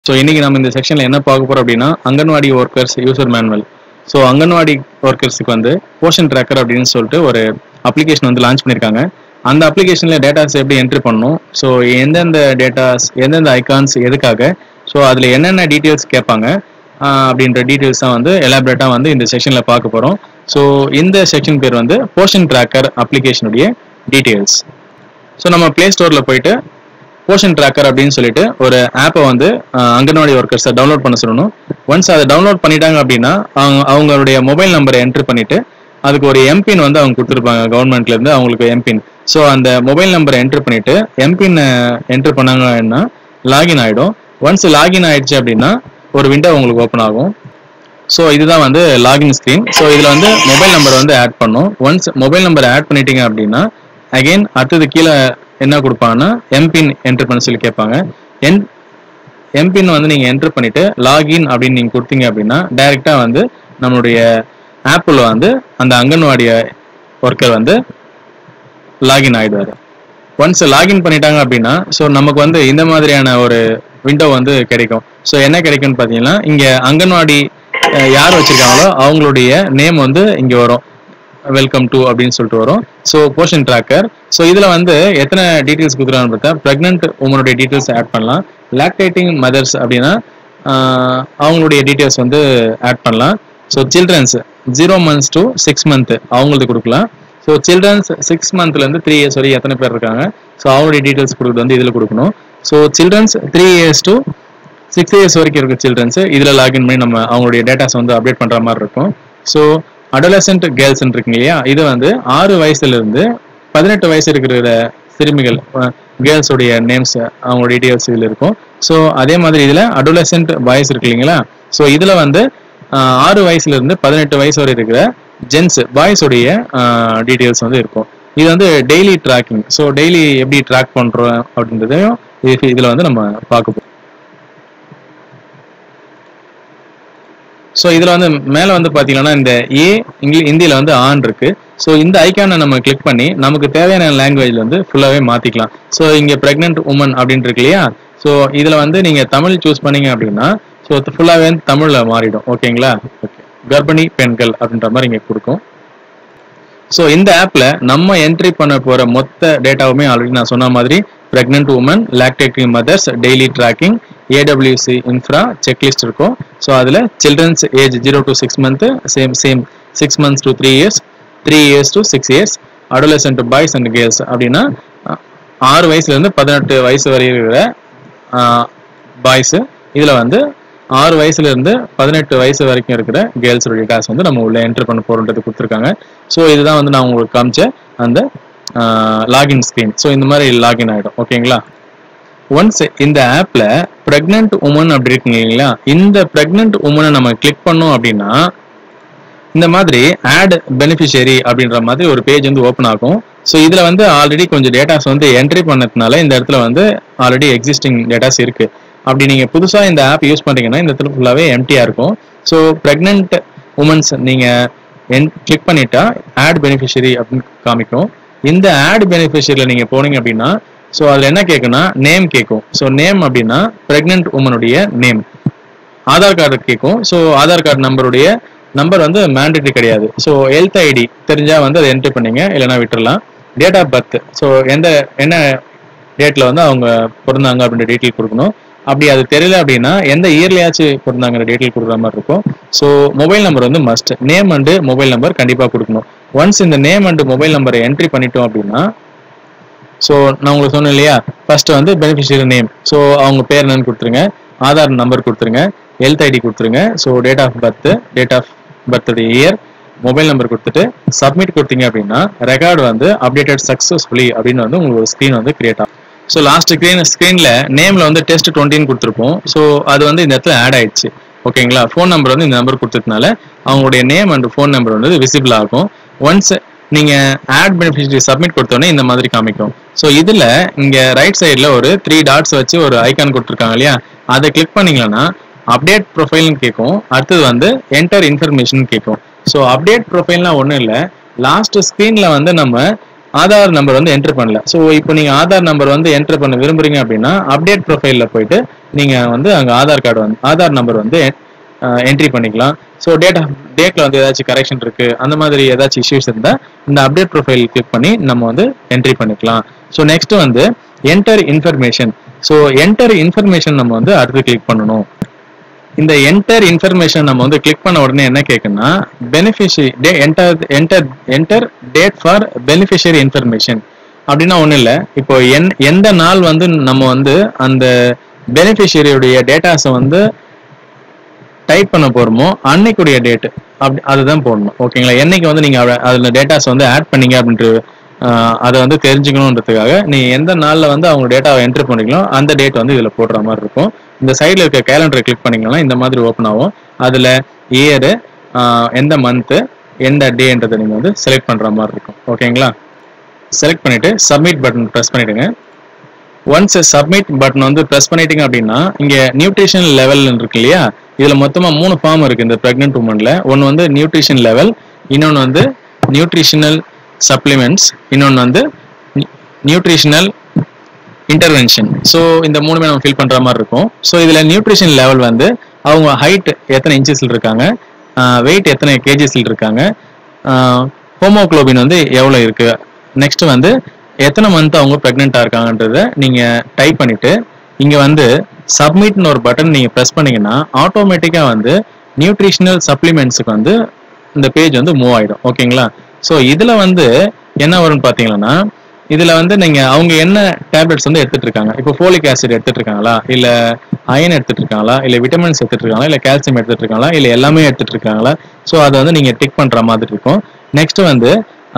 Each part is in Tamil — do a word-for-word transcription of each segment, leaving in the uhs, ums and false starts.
ஸோ இன்னைக்கு நம்ம இந்த செக்ஷன்ல என்ன பார்க்க போறோம் அப்படின்னா anganwadi workers user manual. So anganwadi ஒர்க்கர்ஸுக்கு வந்து போர்ஷன் ட்ராக்கர் அப்படின்னு சொல்லிட்டு ஒரு அப்ளிகேஷன் வந்து லான்ச் பண்ணியிருக்காங்க. அந்த அப்ளிகேஷன்ல டேட்டாஸ் எப்படி என்ட்ரி பண்ணணும், ஸோ எந்தெந்த டேட்டாஸ் எந்தெந்த ஐகான்ஸ் எதுக்காக, ஸோ அதில் என்னென்ன டீட்டெயில்ஸ் கேட்பாங்க அப்படின்ற டீட்டெயில்ஸ் தான் வந்து எலாபரேட்டாக வந்து இந்த செக்ஷனில் பார்க்க போகிறோம். ஸோ இந்த செக்ஷன் பேர் வந்து போர்ஷன் ட்ராக்கர் அப்ளிகேஷனுடைய டீட்டெயில்ஸ். ஸோ நம்ம பிளே ஸ்டோரில் போயிட்டு போர்ஷன் ட்ராக்கர் அப்படின்னு சொல்லிட்டு ஒரு ஆப்பை வந்து அங்கன்வாடி ஒர்க்கர்ஸை டவுன்லோட் பண்ண சொல்லணும். ஒன்ஸ் அதை டவுன்லோட் பண்ணிட்டாங்க அப்படின்னா அவங்க அவங்களுடைய மொபைல் நம்பரை என்ட்ரி பண்ணிட்டு அதுக்கு ஒரு எம்பின் வந்து அவங்க கொடுத்துருப்பாங்க கவர்மெண்ட்ல இருந்து அவங்களுக்கு எம்பின். ஸோ அந்த மொபைல் நம்பரை என்ட்ரி பண்ணிட்டு எம்பின் என்ட்ரி பண்ணாங்கன்னா லாகின் ஆகிடும். ஒன்ஸ் லாகின் ஆயிடுச்சு அப்படின்னா ஒரு விண்டோ உங்களுக்கு ஓப்பன் ஆகும். ஸோ இதுதான் வந்து லாகின் ஸ்க்ரீன். ஸோ இதில் வந்து மொபைல் நம்பர் வந்து ஆட் பண்ணும். ஒன்ஸ் மொபைல் நம்பர் ஆட் பண்ணிட்டீங்க அப்படின்னா அகெயின் அடுத்தது கீழே என்ன கொடுப்பாங்கன்னா எம்பின் என்ட்ரு பண்ண சொல்லி கேட்பாங்க. என் எம்பின் வந்து நீங்கள் என்ட்ரு பண்ணிவிட்டு லாகின் அப்படின்னு நீங்கள் கொடுத்தீங்க அப்படின்னா டைரெக்டாக வந்து நம்மளுடைய ஆப்பில் வந்து அந்த அங்கன்வாடி ஒர்க்கர் வந்து லாகின் ஆகிடுவார். ஒன்ஸ் லாகின் பண்ணிட்டாங்க அப்படின்னா ஸோ நமக்கு வந்து இந்த மாதிரியான ஒரு விண்டோ வந்து கிடைக்கும். ஸோ என்ன கிடைக்கும்னு பார்த்தீங்கன்னா இங்கே அங்கன்வாடி யார் வச்சுருக்காங்களோ அவங்களுடைய நேம் வந்து இங்கே வரும், வெல்கம் டு அப்படின்னு சொல்லிட்டு வரும். So portion tracker. ஸோ இதில் வந்து எத்தனை டீட்டெயில்ஸ் கொடுக்குறான்னு பார்த்தா ப்ரெக்னென்ட் உமனுடைய டீட்டெயில்ஸ் ஆட் பண்ணலாம். லாக்டேட்டிங் மதர்ஸ் அப்படின்னா அவங்களுடைய டீட்டெயில்ஸ் வந்து ஆட் பண்ணலாம். So childrens zero months to six month அவங்களுக்கு கொடுக்கலாம். ஸோ சில்ட்ரன்ஸ் சிக்ஸ் மந்த்லேருந்து த்ரீ இயர்ஸ் வரைக்கும் எத்தனை பேர் இருக்காங்க, ஸோ அவங்களுடைய டீட்டெயில்ஸ் கொடுக்குறது வந்து இதில் கொடுக்கணும். So childrens three years to six years வரைக்கும் இருக்க சில்ட்ரன்ஸ் இதில் லாகின் பண்ணி நம்ம அவங்களுடைய டேட்டாஸ் வந்து அப்டேட் பண்ணுற மாதிரி இருக்கும். ஸோ அடோலசென்ட் கேர்ள்ஸ் இருக்குங்க இல்லையா, இது வந்து ஆறு வயசுல இருந்து பதினெட்டு வயசு இருக்கிற சிறுமிகள் கேர்ள்ஸோடைய நேம்ஸ் அவங்க டீட்டெயில்ஸ் இதில் இருக்கும். ஸோ அதே மாதிரி இதில் அடோலசென்ட் பாய்ஸ் இருக்கு இல்லைங்களா, ஸோ இதில் வந்து ஆறு வயசுல இருந்து பதினெட்டு வயசு வரை இருக்கிற ஜென்ஸ் பாய்ஸோடைய டீட்டெயில்ஸ் வந்து இருக்கும். இது வந்து டெய்லி ட்ராக்கிங். ஸோ டெய்லி எப்படி ட்ராக் பண்ணுறோம் அப்படின்றதையும் இதில் வந்து நம்ம பார்க்க போகிறோம். ஸோ இதில் வந்து மேலே வந்து பார்த்தீங்கன்னா இந்த ஏ இங்கிலீஷ் ஹிந்தியில் வந்து ஆன் இருக்கு. ஸோ இந்த ஐக்கானை நம்ம கிளிக் பண்ணி நமக்கு தேவையான லாங்குவேஜில் வந்து ஃபுல்லாகவே மாற்றிக்கலாம். ஸோ இங்கே ப்ரெக்னென்ட் உமன் அப்படின்னு இருக்கு இல்லையா, ஸோ இதில் வந்து நீங்கள் தமிழ் சூஸ் பண்ணீங்க அப்படின்னா ஸோ ஃபுல்லாகவே தமிழில் மாறிடும். ஓகேங்களா, ஓகே கர்ப்பிணி பெண்கள் அப்படின்ற மாதிரி இங்கே கொடுக்கும். ஸோ இந்த ஆப்பில் நம்ம என்ட்ரி பண்ண போகிற மொத்த டேட்டாவுமே ஆல்ரெடி நான் சொன்ன மாதிரி pregnant woman, lactating mothers, daily tracking, AWC infra checklist இருக்கும். ஸோ அதில் children's age zero to six month same same six months to three years three years to six years adolescent boys and girls அப்படின்னா ஆறு வயசுலேருந்து பதினெட்டு வயசு வரை இருக்கிற பாய்ஸு, இதில் வந்து ஆறு வயசுலேருந்து பதினெட்டு வயசு வரைக்கும் இருக்கிற கேர்ள்ஸோட டேட்டாஸ் வந்து நம்ம உள்ள என்ட்ரு பண்ண போகிறோன்றது கொடுத்துருக்காங்க. ஸோ இதுதான் வந்து நான் உங்களுக்கு காமிச்ச அந்த லாகின் ஸ்க்ரீன். ஸோ இந்த மாதிரி லாகின் ஆகிடும். ஓகேங்களா, ஒன்ஸ் இந்த ஆப்பில் ப்ரெக்னென்ட் உமன் அப்படி இருக்குங்க இல்லைங்களா, இந்த ப்ரெக்னென்ட் உமனை நம்ம கிளிக் பண்ணோம் அப்படின்னா இந்த மாதிரி ஆட் பெனிஃபிஷியரி அப்படின்ற மாதிரி ஒரு பேஜ் வந்து ஓப்பன் ஆகும். ஸோ இதில் வந்து ஆல்ரெடி கொஞ்சம் டேட்டாஸ் வந்து என்ட்ரி பண்ணதுனால இந்த இடத்துல வந்து ஆல்ரெடி எக்ஸிஸ்டிங் டேட்டாஸ் இருக்கு. அப்படி நீங்கள் புதுசாக இந்த ஆப் யூஸ் பண்ணுறீங்கன்னா இந்த இடத்துல ஃபுல்லாகவே எம்டியாக இருக்கும். ஸோ ப்ரெக்னென்ட் உமன்ஸ் நீங்கள் என் கிளிக் பண்ணிட்டா ஆட் பெனிஃபிஷியரி அப்படின்னு காமிக்கும். இந்த ஆட் பெனிஃபிஷியரியில் நீங்கள் போனீங்க அப்படின்னா ஸோ அதில் என்ன கேட்குன்னா நேம் கேட்கும். ஸோ நேம் அப்படின்னா ப்ரெக்னென்ட் உமனுடைய நேம். ஆதார் கார்டு கேட்கும். ஸோ ஆதார் கார்டு நம்பருடைய நம்பர் வந்து மேண்டேட்டரி கிடையாது. ஸோ ஹெல்த் ஐடி தெரிஞ்சால் வந்து அதை என்ட்ரி பண்ணீங்க, இல்லைனா விட்டுடலாம். டேட் ஆஃப் பர்த், ஸோ எந்த என்ன டேட்டில் வந்து அவங்க பிறந்தாங்க அப்படின்ற டீட்டெயில் கொடுக்கணும். அப்படி அது தெரியல அப்படின்னா எந்த இயர்லையாச்சும் பிறந்தாங்கிற டீட்டெயில் கொடுக்குற மாதிரி இருக்கும். ஸோ மொபைல் நம்பர் வந்து must, name and mobile number கண்டிப்பாக கொடுக்கணும். ஒன்ஸ் இந்த நேம் அண்டு மொபைல் நம்பரை என்ட்ரி பண்ணிட்டோம் அப்படின்னா ஸோ நான் உங்களுக்கு சொன்னேன் இல்லையா, ஃபர்ஸ்ட் வந்து பெனிஃபிஷியரி நேம், ஸோ அவங்க பேர் என்னன்னு கொடுத்துருங்க, ஆதார் நம்பர் கொடுத்துருங்க, ஹெல்த் ஐடி கொடுத்துருங்க, so date of birth, date of birthday year, mobile number கொடுத்துட்டு சப்மிட் கொடுத்தீங்க அப்படின்னா ரெக்கார்டு வந்து அப்டேட்டட் சக்ஸஸ்ஃபுல்லி அப்படின்னு வந்து உங்களுக்கு ஒரு ஸ்க்ரீன் வந்து கிரியேட் ஆகும். ஸோ லாஸ்ட் ஸ்க்ரீன் ஸ்க்ரீனில் நேமில் வந்து டெஸ்ட் டுவெண்ட்டின்னு கொடுத்துருப்போம். ஸோ அது வந்து இந்த இடத்துல ஆட் ஆயிடுச்சு. ஓகேங்களா, ஃபோன் நம்பர் வந்து இந்த நம்பர் கொடுத்ததுனால அவங்களுடைய நேம் அண்ட் ஃபோன் நம்பர் வந்து விசிபிள் ஆகும். ஒன்ஸ் நீங்கள் ஆட் பெனிஃபிஷியரி சப்மிட் கொடுத்தோன்னே இந்த மாதிரி காமிக்கும். ஸோ இதில் இங்கே ரைட் சைடில் ஒரு த்ரீ டாட்ஸ் வச்சு ஒரு ஐக்கான் கொடுத்துருக்காங்க இல்லையா, அதை கிளிக் பண்ணிங்களன்னா அப்டேட் ப்ரொஃபைல்னு கேட்கும். அடுத்தது வந்து என்டர் இன்ஃபர்மேஷன் கேட்கும். ஸோ அப்டேட் ப்ரொஃபைல்னா ஒன்றும் இல்லை, லாஸ்ட் ஸ்க்ரீனில் வந்து நம்ம ஆதார் நம்பர் வந்து என்டர் பண்ணல. ஸோ இப்போ நீங்கள் ஆதார் நம்பர் வந்து என்டர் பண்ண விரும்புறீங்க அப்படின்னா அப்டேட் ப்ரொஃபைலில் போயிட்டு நீங்கள் வந்து அங்கே ஆதார் கார்டு வந்து ஆதார் நம்பர் வந்து என்ட்ரி பண்ணிக்கலாம். ஸோ டேட் ஆஃப் டேட்டில் வந்து ஏதாச்சும் கரெக்ஷன் இருக்குது, அந்த மாதிரி ஏதாச்சும் இஷ்யூஸ் இருந்தால் இந்த அப்டேட் ப்ரொஃபைல் கிளிக் பண்ணி நம்ம வந்து என்ட்ரி பண்ணிக்கலாம். ஸோ நெக்ஸ்ட் வந்து enter information. So enter information நம்ம வந்து அடுத்து கிளிக் பண்ணணும். இந்த என்டர் இன்ஃபர்மேஷன் நம்ம வந்து கிளிக் பண்ண உடனே என்ன கேட்குன்னா beneficiary day enter enter enter date for beneficiary information அப்படின்னா ஒன்றும் இல்லை. இப்போ என் எந்த நாள் வந்து நம்ம வந்து அந்த பெனிஃபிஷரியுடைய டேட்டாஸை வந்து டைப் பண்ண போகிறோமோ அன்னைக்குடைய டேட்டு அப்படி அதுதான் போடணும். ஓகேங்களா? என்னைக்கு வந்து நீங்கள் அதில் டேட்டாஸ் வந்து ஆட் பண்ணீங்க அப்படின்ட்டு அதை வந்து தெரிஞ்சுக்கணுன்றதுக்காக நீங்கள் எந்த நாளில் வந்து அவங்க டேட்டாவை என்ட்ரி பண்ணிக்கலாம் அந்த டேட் வந்து இதில் போடுற மாதிரி இருக்கும். இந்த சைடில் இருக்க கேலண்டரை கிளிக் பண்ணிங்கன்னா இந்த மாதிரி ஓப்பன் ஆகும். அதில் இயரு, எந்த மந்த்து, எந்த டேன்றதை நீங்கள் வந்து செலக்ட் பண்ணுற மாதிரி இருக்கும். ஓகேங்களா? செலக்ட் பண்ணிவிட்டு சப்மிட் பட்டன் ப்ரெஸ் பண்ணிவிடுங்க. ஒன்ஸ் சப்மிட் பட்டன் வந்து ப்ரெஸ் பண்ணிட்டீங்க அப்படின்னா இங்கே நியூட்ரிஷன் லெவல் இருக்கு இல்லையா, இதில் மொத்தமாக மூணு ஃபார்ம் இருக்குது இந்த ப்ரெக்னென்ட் உமனில். ஒன்று வந்து நியூட்ரிஷன் லெவல், இன்னொன்று வந்து நியூட்ரிஷனல் சப்ளிமெண்ட்ஸ், இன்னொன்று வந்து நியூட்ரிஷனல் இன்டர்வென்ஷன். ஸோ இந்த மூணுமே நம்ம ஃபில் பண்ணுற மாதிரி இருக்கும். ஸோ இதில் நியூட்ரிஷன் லெவல் வந்து அவங்க ஹைட் எத்தனை இன்ச்சஸில் இருக்காங்க, வெயிட் எத்தனை கேஜிஸில் இருக்காங்க, ஹோமோக்ளோபின் வந்து எவ்வளோ இருக்குது, நெக்ஸ்ட் வந்து எத்தனை மந்த் அவங்க ப்ரெக்னெண்ட்டாக இருக்காங்கன்றதை நீங்கள் டைப் பண்ணிவிட்டு இங்கே வந்து சப்மிட்னு ஒரு பட்டன் நீங்கள் ப்ரெஸ் பண்ணிங்கன்னா ஆட்டோமேட்டிக்காக வந்து நியூட்ரிஷனல் சப்ளிமெண்ட்ஸுக்கு வந்து இந்த பேஜ் வந்து மூவ் ஆகிடும். ஓகேங்களா? ஸோ இதில் வந்து என்ன வரும்னு பார்த்தீங்கன்னா இதில் வந்து நீங்கள் அவங்க என்ன டேப்லெட்ஸ் வந்து எடுத்துகிட்டு இருக்காங்க, இப்போ ஃபோலிக் ஆசிட் எடுத்துகிட்டு இருக்காங்களா, இல்லை அயன் எடுத்துகிட்டு இருக்காங்களா, இல்லை விட்டமின்ஸ் எடுத்துகிட்டு இருக்காங்களா, இல்லை கால்சியம் எடுத்துகிட்டு இருக்காங்களா, இல்லை எல்லாமே எடுத்துகிட்டு இருக்காங்களா, ஸோ அதை வந்து நீங்கள் டிக் பண்ணுற மாதிரி இருக்கும். நெக்ஸ்ட் வந்து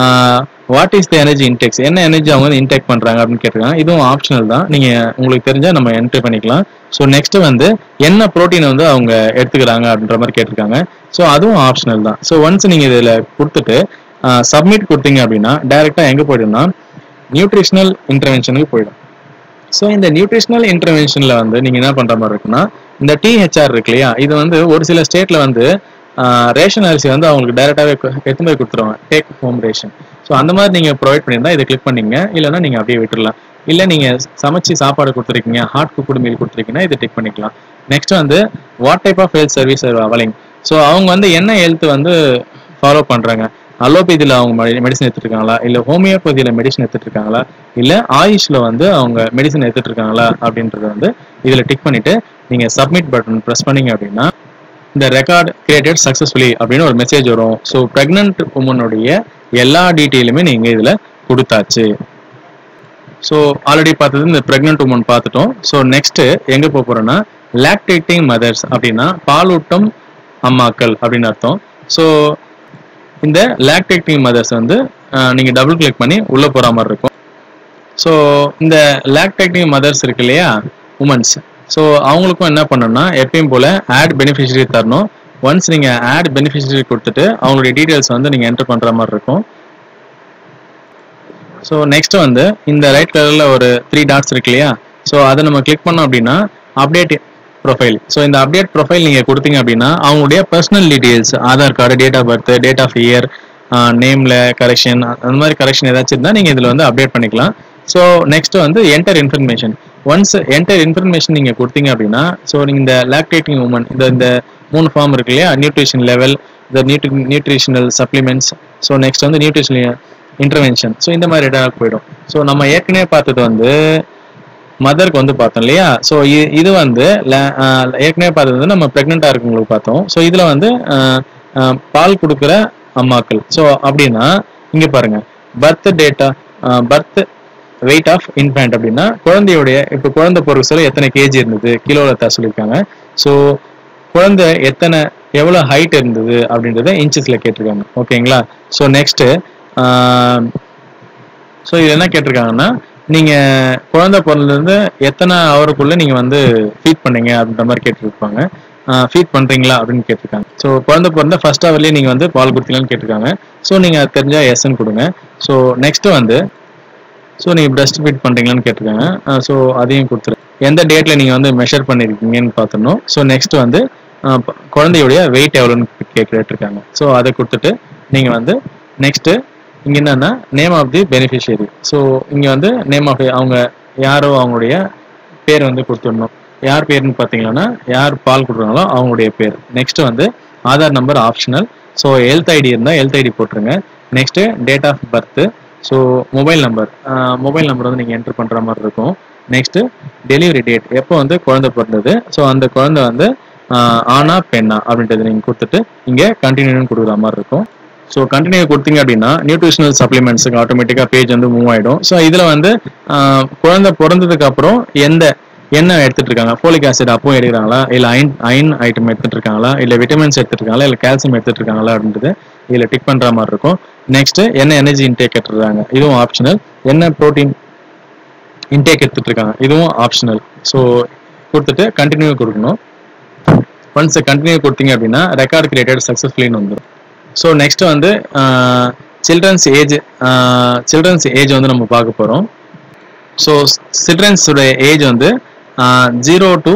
what is the energy index, என்ன எனர்ஜி அவங்க வந்து இன்டெக்ட் பண்ணுறாங்க அப்படின்னு கேட்டிருக்காங்க. இதுவும் ஆப்ஷனல் தான், நீங்கள் உங்களுக்கு தெரிஞ்சால் நம்ம என்ட்ரி பண்ணிக்கலாம். ஸோ நெக்ஸ்ட் வந்து என்ன ப்ரோட்டீன் வந்து அவங்க எடுத்துக்கிறாங்க அப்படின்ற மாதிரி கேட்டிருக்காங்க. ஸோ அதுவும் ஆப்ஷனல் தான். ஸோ ஒன்ஸ் நீங்கள் இதில் கொடுத்துட்டு சப்மிட் கொடுத்தீங்க அப்படின்னா டைரெக்டாக எங்கே போய்டும்னா நியூட்ரிஷனல் இன்டர்வென்ஷனுக்கு போயிடும். ஸோ இந்த நியூட்ரிஷனல் இன்டர்வென்ஷனில் வந்து நீங்கள் என்ன பண்ணுற மாதிரி இருக்குன்னா இந்த டிஹெச்ஆர் இருக்கு இல்லையா, இது வந்து ஒரு சில ஸ்டேட்டில் வந்து ரேஷன் அரிசி வந்து அவங்களுக்கு டைரெக்டாகவே எடுத்து போய் கொடுத்துருவாங்க, டேக் ஹோம் ரேஷன். ஸோ அந்த மாதிரி நீங்கள் ப்ரொவைட் பண்ணியிருந்தால் இதை கிளிக் பண்ணிங்க, இல்லைன்னா நீங்கள் அப்படியே விட்டுடலாம். இல்லை நீங்கள் சமைச்சு சாப்பாடு கொடுத்துருக்கீங்க, ஹாட் குக்குடு மீல் கொடுத்துருக்கீங்கன்னா இதை டிக் பண்ணிக்கலாம். நெக்ஸ்ட் வந்து what type of health service availing. So அவங்க வந்து என்ன ஹெல்த் வந்து ஃபாலோ பண்ணுறாங்க, அலோபதியில் அவங்க மெடிசன் எடுத்துட்டு இருக்காங்களா, இல்லை ஹோமியோபதியில் மெடிசன் எடுத்துட்டு இருக்காங்களா, இல்லை ஆயுஷில் வந்து அவங்க மெடிசன் எடுத்துட்டு இருக்காங்களா அப்படின்றத வந்து இதில் டிக் பண்ணிவிட்டு நீங்கள் சப்மிட் பட்டன் ப்ரெஸ் பண்ணிங்க அப்படின்னா இந்த ரெக்கார்ட் கிரியேட்டட் சக்ஸஸ்ஃபுல்லி அப்படின்னு ஒரு மெசேஜ் வரும். ஸோ ப்ரெக்னென்ட் உமனுடைய எல்லா டீட்டெயிலுமே நீங்கள் இதில் கொடுத்தாச்சு. ஸோ ஆல்ரெடி பார்த்தது இந்த ப்ரெக்னென்ட் உமன் பார்த்துட்டோம். ஸோ நெக்ஸ்ட்டு எங்கே போக போகிறோன்னா லாக்டேட்டிங் மதர்ஸ் அப்படின்னா பாலூட்டும் அம்மாக்கள் அப்படின்னு அர்த்தம். ஸோ இந்த லாக்டேட்டிங் மதர்ஸ் வந்து நீங்கள் டபுள் கிளிக் பண்ணி உள்ளே போகிற மாதிரி இருக்கும். ஸோ இந்த லாக்டேட்டிங் மதர்ஸ் இருக்கு இல்லையா, உமன்ஸ், ஸோ அவங்களுக்கும் என்ன பண்ணணும்னா எப்பயும் போல் ஆட் பெனிஃபிஷரி தரணும். ஒன்ஸ் நீங்கள் ஆட் பெனிஃபிஷரி கொடுத்துட்டு அவங்களுடைய டீட்டெயில்ஸ் வந்து நீங்கள் என்டர் பண்ணுற மாதிரி இருக்கும். ஸோ நெக்ஸ்ட் வந்து இந்த ரைட் கலரில் ஒரு த்ரீ டாட்ஸ் இருக்கு இல்லையா, ஸோ அதை நம்ம கிளிக் பண்ணோம் அப்படின்னா அப்டேட் ப்ரொஃபைல். ஸோ இந்த அப்டேட் ப்ரொஃபைல் நீங்கள் கொடுத்தீங்க அப்படின்னா அவங்களுடைய personal details, Aadhaar card, date of birth, date of year, நேமில் கரெக்ஷன், அந்த மாதிரி கரெக்ஷன் ஏதாச்சும் இருந்தால் நீங்கள் இதில் வந்து அப்டேட் பண்ணிக்கலாம். ஸோ நெக்ஸ்ட் வந்து enter information. Once enter information நீங்கள் கொடுத்தீங்க அப்படின்னா ஸோ நீங்கள் இந்த லாக்டேட்டிங் உமன் இந்த இந்த மூணு ஃபார்ம் இருக்கு இல்லையா, நியூட்ரிஷன் லெவல், இந்த nutri nutritional supplements, so next வந்து நியூட்ரிஷனல் இன்டர்வென்ஷன், ஸோ இந்த மாதிரி இடம் போயிடும். ஸோ நம்ம ஏற்கனவே பார்த்தது வந்து மதருக்கு வந்து பார்த்தோம் இல்லையா, ஸோ இது வந்து ஏற்கனவே பார்த்தது வந்து நம்ம ப்ரெக்னெண்ட்டாக இருக்கவங்களுக்கு பார்த்தோம். ஸோ இதில் வந்து பால் கொடுக்குற அம்மாக்கள். ஸோ அப்படின்னா இங்கே பாருங்க birth data, birth weight of infant அப்படின்னா குழந்தையுடைய இப்போ குழந்தை பொருள் சொல்ல எத்தனை கேஜி இருந்தது கிலோவில் தான் சொல்லியிருக்காங்க. ஸோ குழந்தை எத்தனை எவ்வளோ ஹைட் இருந்தது அப்படின்றத இன்ச்சஸில் கேட்டிருக்காங்க. ஓகேங்களா? ஸோ நெக்ஸ்ட்டு ஸோ இது என்ன கேட்டிருக்காங்கன்னா நீங்கள் குழந்தை பிறந்ததுலேருந்து எத்தனை ஹவருக்குள்ளே நீங்கள் வந்து ஃபீட் பண்ணீங்க அப்படின்ற மாதிரி கேட்டுருப்பாங்க. ஃபீட் பண்ணுறீங்களா அப்படின்னு கேட்டிருக்காங்க. ஸோ குழந்தை பிறந்த ஃபர்ஸ்ட் ஹவர்லேயே நீங்கள் வந்து பால் கொடுத்தீங்களான்னு கேட்டிருக்காங்க. ஸோ நீங்கள் அது தெரிஞ்சால் எஸ்ன்னு கொடுங்க. ஸோ நெக்ஸ்ட்டு வந்து ஸோ நீங்கள் பிரஸ்ட் ஃபீட் பண்ணுறீங்களான்னு கேட்டிருக்காங்க. ஸோ அதையும் கொடுத்துரு. எந்த டேட்டில் நீங்கள் வந்து மெஷர் பண்ணியிருக்கீங்கன்னு பார்த்துடணும். ஸோ நெக்ஸ்ட் வந்து குழந்தையுடைய வெயிட் எவ்வளோன்னு கேட்குறேட்டிருக்காங்க. ஸோ அதை கொடுத்துட்டு நீங்கள் வந்து நெக்ஸ்ட்டு இங்கே என்னன்னா name of the beneficiary. So இங்கே வந்து நேம் ஆஃப் அவங்க யாரோ அவங்களுடைய பேர் வந்து கொடுத்துடணும். யார் பேருன்னு பார்த்தீங்கன்னா யார் பால் கொடுக்குறாங்களோ அவங்களுடைய பேர். நெக்ஸ்ட் வந்து Aadhaar number optional. So health ID இருந்தால் ஹெல்த் ஐடி போட்டுருங்க. Next date of birth. So mobile number mobile number வந்து நீங்கள் என்ட்ரு பண்ணுற மாதிரி இருக்கும். நெக்ஸ்ட்டு டெலிவரி டேட், எப்போ வந்து குழந்தை பிறந்தது, ஸோ அந்த குழந்தை வந்து ஆனா பெண்ணா அப்படின்றது நீங்கள் கொடுத்துட்டு இங்கே கண்டினியூன்னு கொடுக்குற மாதிரி இருக்கும். ஸோ கண்டினியூ கொடுத்தீங்க அப்படின்னா நியூட்ரிஷனல் சப்ளிமெண்ட்ஸுக்கு ஆட்டோமேட்டிக்காக பேஜ் வந்து மூவ் ஆகிடும். ஸோ இதில் வந்து குழந்தை பிறந்ததுக்கு அப்புறம் எந்த என்ன எடுத்துட்டு இருக்காங்க, ஃபோலிக் ஆசிட் அப்பவும் எடுக்கிறாங்களா, இல்லை அயன் அயன் ஐட்டம் எடுத்துட்டு இருக்காங்களா, இல்லை விட்டமின்ஸ் எடுத்துட்டு இருக்காங்களா, இல்லை கால்சியம் எடுத்துட்டு இருக்காங்களா அப்படின்றது இதில் டிக் பண்ணுற மாதிரி இருக்கும். நெக்ஸ்ட் என்ன எனர்ஜி இன்டேக் எடுத்துருக்காங்க, இதுவும் ஆப்ஷனல். என்ன ப்ரோட்டீன் இன்டேக் எடுத்துட்டு இருக்காங்க, இதுவும் ஆப்ஷனல். ஸோ கொடுத்துட்டு கண்டினியூ கொடுக்கணும். ஒன்ஸ் கண்டினியூ கொடுத்தீங்க அப்படின்னா ரெக்கார்ட் கிரியேட்டட் சக்ஸஸ்ஃபுல்லின்னு வந்துடும். ஸோ நெக்ஸ்ட் வந்து சில்ட்ரன்ஸ் ஏஜ் சில்ட்ரன்ஸ் ஏஜ் வந்து நம்ம பார்க்க போகிறோம். ஸோ சில்ட்ரன்ஸோட ஏஜ் வந்து zero to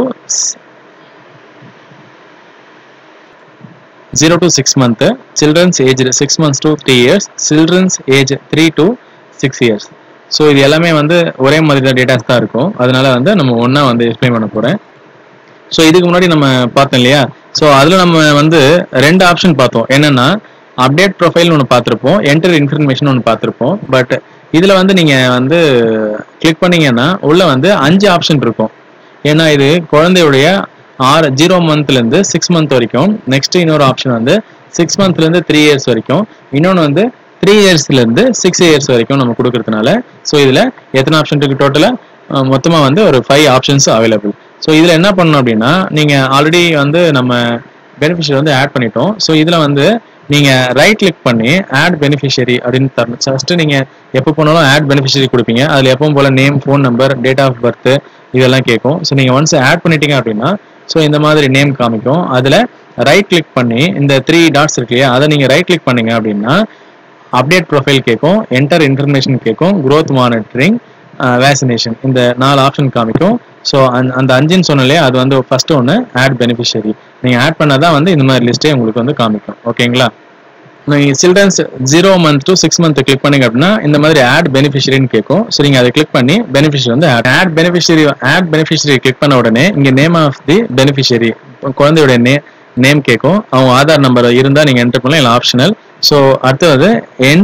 zero to six month, children's age six months to three years, children's age three to six years. So இது எல்லாமே வந்து ஒரே மாதிரி தான் டேட்டாஸ் தான் இருக்கும். அதனால வந்து நம்ம ஒன்றா வந்து எக்ஸ்பிளைன் பண்ண போகிறேன். ஸோ இதுக்கு முன்னாடி நம்ம பார்த்தோம் இல்லையா, ஸோ அதில் நம்ம வந்து ரெண்டு ஆப்ஷன் பார்த்தோம். என்னென்னா அப்டேட் ப்ரொஃபைல்னு ஒன்று பார்த்துருப்போம், என்டர் இன்ஃபர்மேஷன் ஒன்று பார்த்துருப்போம். பட் இதில் வந்து நீங்கள் வந்து கிளிக் பண்ணீங்கன்னா உள்ளே வந்து அஞ்சு ஆப்ஷன் இருக்கும். ஏன்னா இது குழந்தையுடைய ஆறு ஜீரோ மந்த்லேருந்து சிக்ஸ் மந்த் வரைக்கும். நெக்ஸ்ட் இன்னொரு ஆப்ஷன் வந்து சிக்ஸ் மந்த்லேருந்து த்ரீ இயர்ஸ் வரைக்கும். இன்னொன்று வந்து த்ரீ இயர்ஸ்லேருந்து சிக்ஸ் இயர்ஸ் வரைக்கும் நம்ம கொடுக்கறதுனால ஸோ இதில் எத்தனை ஆப்ஷன் இருக்குது டோட்டலாக மொத்தமாக வந்து ஒரு ஃபைவ் ஆப்ஷன்ஸ் அவைலபிள். ஸோ இதில் என்ன பண்ணணும் அப்படின்னா நீங்கள் ஆல்ரெடி வந்து நம்ம பெனிஃபிஷியரி வந்து ஆட் பண்ணிட்டோம். ஸோ இதில் வந்து நீங்கள் ரைட் கிளிக் பண்ணி ஆட் பெனிஃபிஷியரி அப்படின்னு தரணும். ஃபஸ்ட்டு நீங்கள் எப்போ போனாலும் ஆட் பெனிஃபிஷியரி கொடுப்பீங்க. அதில் எப்பவும் போல் name, phone number, date of birth இதெல்லாம் கேட்கும். ஸோ நீங்கள் ஒன்ஸ் ஆட் பண்ணிட்டீங்க அப்படின்னா ஸோ இந்த மாதிரி நேம் காமிக்கும். அதில் ரைட் கிளிக் பண்ணி இந்த த்ரீ டாட்ஸ் இருக்கு இல்லையா, அதை நீங்கள் ரைட் கிளிக் பண்ணீங்க அப்படின்னா அப்டேட் ப்ரொஃபைல் கேட்கும், என்டர் இன்ஃபர்மேஷன் கேட்கும், க்ரோத் மானிட்டரிங், வேக்சினேஷன், இந்த நாலு ஆப்ஷன் காமிக்கும். ஸோ அந்த அந்த அஞ்சுன்னு சொன்னாலே அது வந்து ஃபர்ஸ்ட் ஒன்று ஆட் பெனிஃபிஷியரி. நீங்கள் ஆட் பண்ணால் தான் வந்து இந்த மாதிரி லிஸ்ட்டே உங்களுக்கு வந்து காமிக்கும். ஓகேங்களா? நீங்கள் children's zero month to six month click பண்ணிங்க அப்படின்னா இந்த மாதிரி ஆட் பெனிஃபிஷியரின்னு கேட்கும். ஸோ நீங்கள் அதை கிளிக் பண்ணி பெனிஃபிஷியரி வந்து add beneficiary add beneficiary click பண்ண உடனே இங்கே நேம் ஆஃப் தி பெனிஃபிஷியரி குழந்தையுடைய நே நேம் கேட்கும். அவங்க ஆதார் நம்பர் இருந்தால் நீங்கள் என்டர் பண்ணலாம், இல்லை ஆப்ஷனல். ஸோ அடுத்தது என்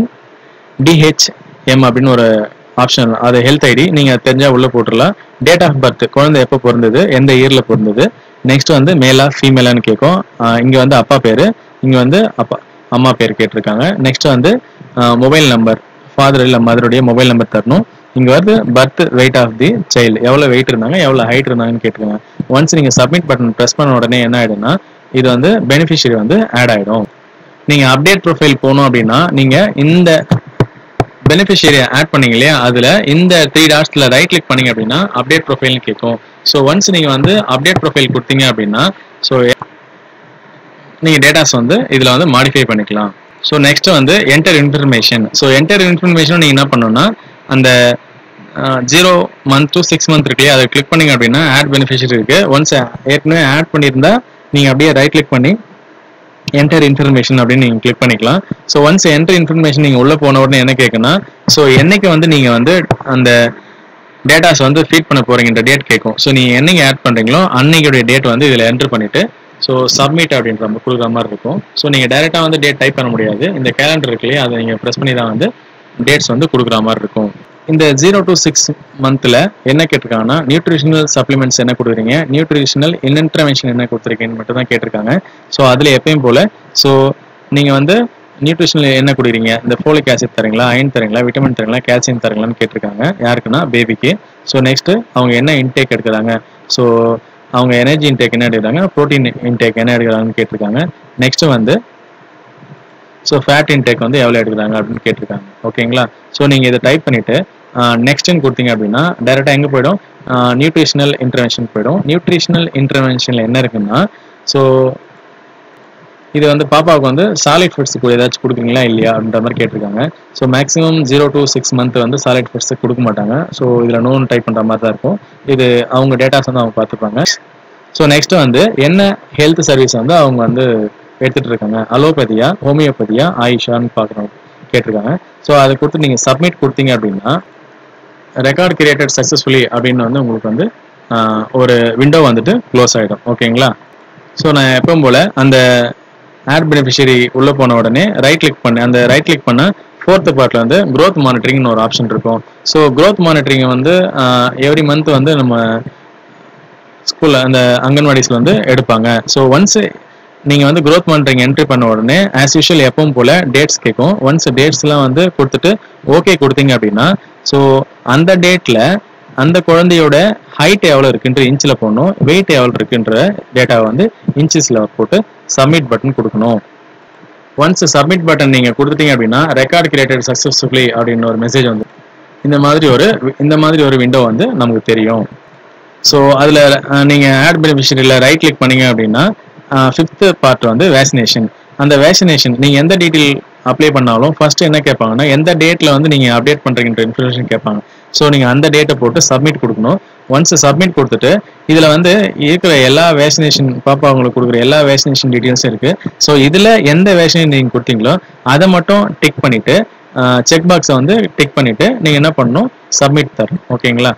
டிஹெச்எம் அப்படின்னு ஒரு ஆப்ஷன், அது ஹெல்த் ஐடி நீங்கள் தெரிஞ்சால் உள்ளே போட்டுடலாம். டேட் ஆஃப் பர்த், குழந்தை எப்போ பிறந்தது, எந்த இயரில் பிறந்தது. நெக்ஸ்ட் வந்து மேலா ஃபீமேலான்னு கேட்கும். இங்கே வந்து அப்பா பேர், இங்கே வந்து அப்பா அம்மா பேர் கேட்டிருக்காங்க. நெக்ஸ்ட் வந்து மொபைல் நம்பர், ஃபாதர் இல்லை மதருடைய மொபைல் நம்பர் தரணும். இங்கே வந்து birth weight of the child, எவ்வளோ வெயிட் இருந்தாங்க, எவ்வளோ ஹைட் இருந்தாங்கன்னு கேட்டிருக்காங்க. ஒன்ஸ் நீங்கள் சப்மிட் பட்டன் ப்ரெஸ் பண்ண உடனே என்ன ஆகிடும்னா இது வந்து பெனிஃபிஷியரி வந்து ஆட் ஆகிடும். நீங்கள் அப்டேட் ப்ரொஃபைல் போகணும் அப்படின்னா நீங்கள் இந்த பெனிஃபிஷியரியை ஆட் பண்ணீங்க இல்லையா, அதில் இந்த த்ரீ டாட்ஸில் ரைட் கிளிக் பண்ணீங்க அப்படின்னா அப்டேட் ப்ரொஃபைல்னு கேட்கும். ஸோ ஒன்ஸ் நீங்கள் வந்து அப்டேட் ப்ரொஃபைல் கொடுத்தீங்க அப்படின்னா ஸோ நீங்கள் டேட்டாஸ் வந்து இதில் வந்து மாடிஃபை பண்ணிக்கலாம். ஸோ நெக்ஸ்ட் வந்து enter information. So enter information நீங்கள் என்ன பண்ணணும்னா அந்த zero month to six month இருக்கு, அதை கிளிக் பண்ணீங்க அப்படின்னா ஆட் பெனிஃபிஷியரி இருக்கு. ஒன்ஸ் ஏற்கனவே ஆட் பண்ணியிருந்தா நீங்கள் அப்படியே ரைட் கிளிக் பண்ணி என்டர் இன்ஃபர்மேஷன் அப்படின்னு நீங்கள் கிளிக் பண்ணிக்கலாம். ஸோ ஒன்ஸ் என்டர் இன்ஃபர்மேஷன் நீங்கள் உள்ளே போன உடனே என்ன கேட்குன்னா ஸோ என்னைக்கு வந்து நீங்கள் வந்து அந்த டேட்டாஸ் வந்து ஃபீட் பண்ண போகிறீங்கன்ற டேட் கேட்கும். ஸோ நீங்கள் என்னைக்கு ஆட் பண்ணுறீங்களோ அன்னைக்குடைய டேட் வந்து இதில் என்டர் பண்ணிவிட்டு ஸோ சப்மிட் அப்படின்ற மாதிரி கொடுக்குற மாதிரி இருக்கும். ஸோ நீங்கள் டேரெக்டாக வந்து டேட் டைப் பண்ண முடியாது. இந்த கேலண்டர் இருக்கு இல்லையா, அதை நீங்கள் ப்ரெஸ் பண்ணி தான் வந்து டேட்ஸ் வந்து கொடுக்குற மாதிரி இருக்கும். இந்த ஜீரோ டு சிக்ஸ் மந்த்தில் என்ன கேட்டிருக்காங்கன்னா நியூட்ரிஷனல் சப்ளிமெண்ட்ஸ் என்ன கொடுக்குறீங்க, நியூட்ரிஷனல் இன்டர்வென்ஷன் என்ன கொடுத்துருக்கீங்கன்னு மட்டும் தான் கேட்டிருக்காங்க. ஸோ அதில் எப்பயும் போல் ஸோ நீங்கள் வந்து நியூட்ரிஷனல் என்ன கொடுக்குறீங்க, இந்த ஃபோலிக் ஆசிட் தரீங்களா, அயன் தரீங்களா, விட்டமின் தரீங்களா, கால்சியம் தரீங்களான்னு கேட்டிருக்காங்க. யாருக்குன்னா பேபிக்கு. ஸோ நெக்ஸ்ட்டு அவங்க என்ன இன்டேக் எடுக்கிறாங்க, ஸோ அவங்க எனர்ஜி இன்டேக் என்ன எடுக்கிறாங்க, ப்ரோட்டீன் இன்டேக் என்ன எடுக்கிறாங்கன்னு கேட்டிருக்காங்க. நெக்ஸ்ட்டு வந்து ஸோ ஃபேட் இன்டேக் வந்து எவ்வளோ எடுக்கிறாங்க அப்படின்னு கேட்டிருக்காங்க. ஓகேங்களா? ஸோ நீங்கள் இதை டைப் பண்ணிவிட்டு நெக்ஸ்ட்டுன்னு கொடுத்தீங்க அப்படின்னா டேரெக்டாக எங்கே போய்டும், நியூட்ரிஷனல் இன்டர்வென்ஷன் போய்டும். நியூட்ரிஷனல் இன்டர்வென்ஷனில் என்ன இருக்குன்னா ஸோ இது வந்து பாப்பாவுக்கு வந்து சாலிட் ஃபுட்ஸ் கூட ஏதாச்சும் கொடுக்குறீங்களா இல்லையா அப்படின்ற மாதிரி கேட்டிருக்காங்க. So maximum zero to six month வந்து சாலிட் ஃபுட்ஸ் கொடுக்க மாட்டாங்க. ஸோ இதில் நோன் டைப் பண்ணுற மாதிரி தான் இருக்கும். இது அவங்க டேட்டாஸ் வந்து அவங்க பார்த்துப்பாங்க. ஸோ நெக்ஸ்ட்டு வந்து என்ன ஹெல்த் சர்வீஸ் வந்து அவங்க வந்து எடுத்துகிட்டு இருக்காங்க, அலோபதியா, ஹோமியோபதியா, ஆயுஷான்னு பார்க்குறோம் கேட்டிருக்காங்க. ஸோ அதை கொடுத்து நீங்கள் சப்மிட் கொடுத்தீங்க அப்படின்னா ரெக்கார்ட் கிரியேட்டட் சக்ஸஸ்ஃபுல்லி அப்படின்னு வந்து உங்களுக்கு வந்து ஒரு விண்டோ வந்துட்டு க்ளோஸ் ஆகிடும். ஓகேங்களா? ஸோ நான் எப்பவும் போல் அந்த ஆட் பெனிஃபிஷியரி உள்ளே போன உடனே ரைட் கிளிக் பண்ணி அந்த ரைட் கிளிக் பண்ண ஃபோர்த்து பார்ட்டில் வந்து க்ரோத் மானிட்டரிங்னு ஒரு ஆப்ஷன் இருக்கும். ஸோ க்ரோத் மானிட்டரிங்கை வந்து எவ்ரி மந்த் வந்து நம்ம ஸ்கூலில் அந்த அங்கன்வாடிஸில் வந்து எடுப்பாங்க. ஸோ ஒன்ஸ் நீங்கள் வந்து க்ரோத் மானிட்டரிங் என்ட்ரி பண்ண உடனே ஆஸ் யூஷுவல் எப்பவும் போல் டேட்ஸ் கேட்கும். ஒன்ஸ் டேட்ஸ்லாம் வந்து கொடுத்துட்டு ஓகே கொடுத்தீங்க அப்படின்னா ஸோ அந்த டேட்டில் அந்த குழந்தையோட ஹைட் எவ்வளோ இருக்குன்ற இன்ச்சில் போடணும், வெயிட் எவ்வளோ இருக்குன்ற டேட்டாவை வந்து இன்ச்சஸில் போட்டு சப்மிட் பட்டன் கொடுக்கணும். ஒன்ஸ் சப்மிட் பட்டன் நீங்கள் கொடுத்துட்டீங்க அப்படின்னா ரெக்கார்ட் கிரியேட்டட் சக்ஸஸ்ஃபுல்லி அப்படின்னு ஒரு மெசேஜ் வந்து இந்த மாதிரி ஒரு இந்த மாதிரி ஒரு விண்டோ வந்து நமக்கு தெரியும். ஸோ அதில் நீங்கள் ஆட் பெனிஃபிஷரியில் ரைட் கிளிக் பண்ணீங்க அப்படின்னா ஃபிஃப்த்து பார்ட் வந்து வேக்சினேஷன். அந்த வேக்சினேஷன் நீங்கள் எந்த டீட்டெயில் அப்ளை பண்ணாலும் ஃபர்ஸ்ட் என்ன கேட்பாங்கன்னா எந்த டேட்டில் வந்து நீங்கள் அப்டேட் பண்ணுறீங்கன்ற இன்ஃபர்மேஷன் கேட்பாங்க. ஸோ நீங்கள் அந்த டேட்டை போட்டு சப்மிட் கொடுக்கணும். ஒன்ஸ் சப்மிட் கொடுத்துட்டு இதில் வந்து இருக்கிற எல்லா வேக்சினேஷன் பாப்பா அவங்களுக்கு கொடுக்குற எல்லா வேக்சினேஷன் டீட்டெயில்ஸும் இருக்குது. ஸோ இதில் எந்த வேக்சினேஷன் நீங்கள் கொடுத்தீங்களோ அதை மட்டும் டிக் பண்ணிவிட்டு செக் பாக்ஸை வந்து டிக் பண்ணிவிட்டு நீங்கள் என்ன பண்ணணும், சப்மிட் தரணும். ஓகேங்களா?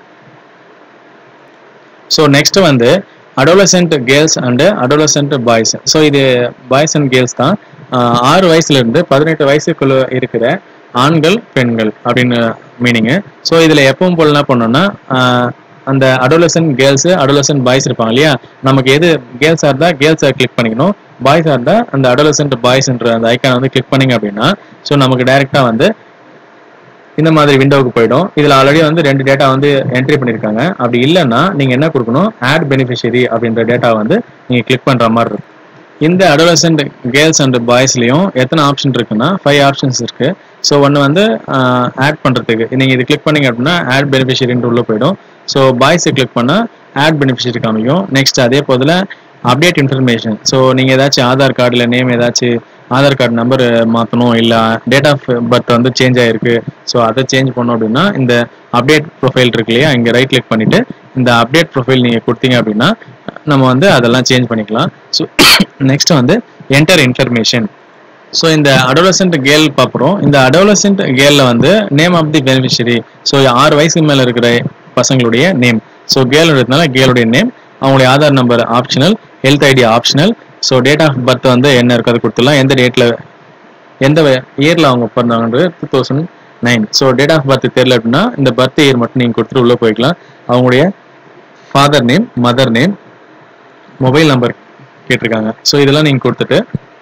ஸோ நெக்ஸ்ட் வந்து adolescent girls and adolescent boys. So இது பாய்ஸ் அண்ட் கேர்ள்ஸ் தான். ஆறு வயசுலேருந்து பதினெட்டு வயசுக்குள்ள இருக்கிற ஆண்கள் பெண்கள் அப்படின்னு மீனிங்கு. ஸோ இதில் எப்பவும் போல் என்ன பண்ணோம்னா அந்த அடோலசென்ட் கேர்ள்ஸு அடோலசென்ட் பாய்ஸ் இருப்பாங்க இல்லையா, நமக்கு எது கேர்ள்ஸாக இருந்தால் கேர்ள்ஸை கிளிக் பண்ணிக்கணும், பாய்ஸாக இருந்தால் அந்த அடோலசென்ட் பாய்ஸ்ன்ற அந்த ஐக்கானை வந்து கிளிக் பண்ணிங்க அப்படின்னா ஸோ நமக்கு டைரெக்டாக வந்து இந்த மாதிரி விண்டோவுக்கு போயிடும். இதில் ஆல்ரெடி வந்து ரெண்டு டேட்டா வந்து என்ட்ரி பண்ணியிருக்காங்க. அப்படி இல்லைன்னா நீங்கள் என்ன கொடுக்கணும், ஆட் பெனிஃபிஷியரி அப்படின்ற டேட்டா வந்து நீங்கள் கிளிக் பண்ணுற மாதிரி இருக்கும். இந்த அடோலசென்ட் கேர்ள்ஸ் அண்ட் பாய்ஸ்லையும் எத்தனை ஆப்ஷன் இருக்குன்னா ஃபைவ் ஆப்ஷன்ஸ் இருக்குது. ஸோ ஒன்று வந்து ஆட் பண்ணுறதுக்கு நீங்கள் இது கிளிக் பண்ணிங்க அப்படின்னா ஆட் பெனிஃபிஷியரின்ட்டு உள்ளே போயிடும். ஸோ பாய்ஸை கிளிக் பண்ணால் ஆட் பெனிஃபிஷியரி காமிக்கும். நெக்ஸ்ட் அதே போதில் அப்டேட் இன்ஃபர்மேஷன். ஸோ நீங்கள் ஏதாச்சும் ஆதார் கார்டில் நேம் ஏதாச்சும் ஆதார் கார்டு நம்பர் மாற்றணும், இல்லை டேட் ஆஃப் பர்த் வந்து சேஞ்ச் ஆகிருக்கு, ஸோ அதை சேஞ்ச் பண்ணோம் அப்படின்னா இந்த அப்டேட் ப்ரொஃபைல் இருக்கு இல்லையா, இங்கே ரைட் கிளிக் பண்ணிவிட்டு இந்த அப்டேட் ப்ரொஃபைல் நீங்கள் கொடுத்தீங்க அப்படின்னா நம்ம வந்து அதெல்லாம் சேஞ்ச் பண்ணிக்கலாம். ஸோ நெக்ஸ்ட் வந்து என்டர் இன்ஃபர்மேஷன். ஸோ இந்த அடோலசென்ட் கேர்ள் பார்க்குறோம். இந்த அடோலசென்ட் கேர்ளில் வந்து name of the beneficiary. So ஆறு வயசுக்கு மேலே இருக்கிற பசங்களுடைய நேம். ஸோ கேர்ள் இருக்கிறதுனால கேர்ளுடைய நேம், அவங்களுடைய Aadhaar number optional, health ID optional. So date of birth வந்து என்ன இருக்கிறது கொடுத்துடலாம், எந்த டேட்டில் எந்த இயரில் அவங்க பிறந்தாங்கன்றது two thousand nine. So date of birth தெரியல அப்படின்னா இந்த பர்த் இயர் மட்டும் நீங்கள் கொடுத்துட்டு உள்ளே போய்க்கலாம். அவங்களுடைய father name, mother name, mobile number கேட்டிருக்காங்க. ஸோ இதெல்லாம் நீங்கள் கொடுத்துட்டு